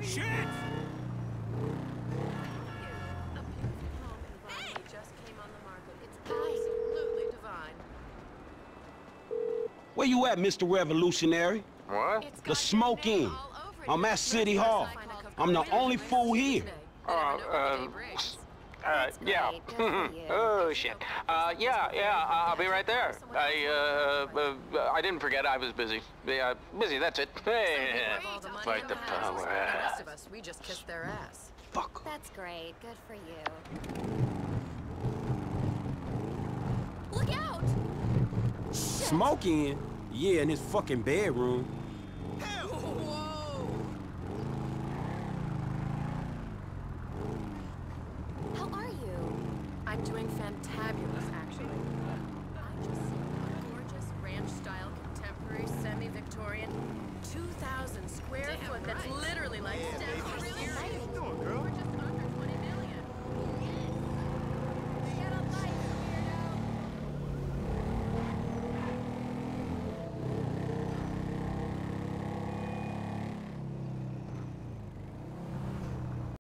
Shit! Hey! Just came on the market. It's absolutely divine. Where you at, Mr. Revolutionary? What? The Smoke Inn. I'm at City Hall. I'm the only fool here. Yeah. Oh, shit. Yeah, I'll be right there. I didn't forget I was busy. Yeah, busy, that's it. Hey, fight the power. The rest of us, we just kissed their ass. Fuck. That's great. Good for you. Look out! Smoke Inn? Yeah, in his fucking bedroom. Whoa! How are you? I'm doing fantabulous, actually. I just saw a gorgeous ranch-style, contemporary, semi-Victorian, 2,000 square foot that's literally like Steph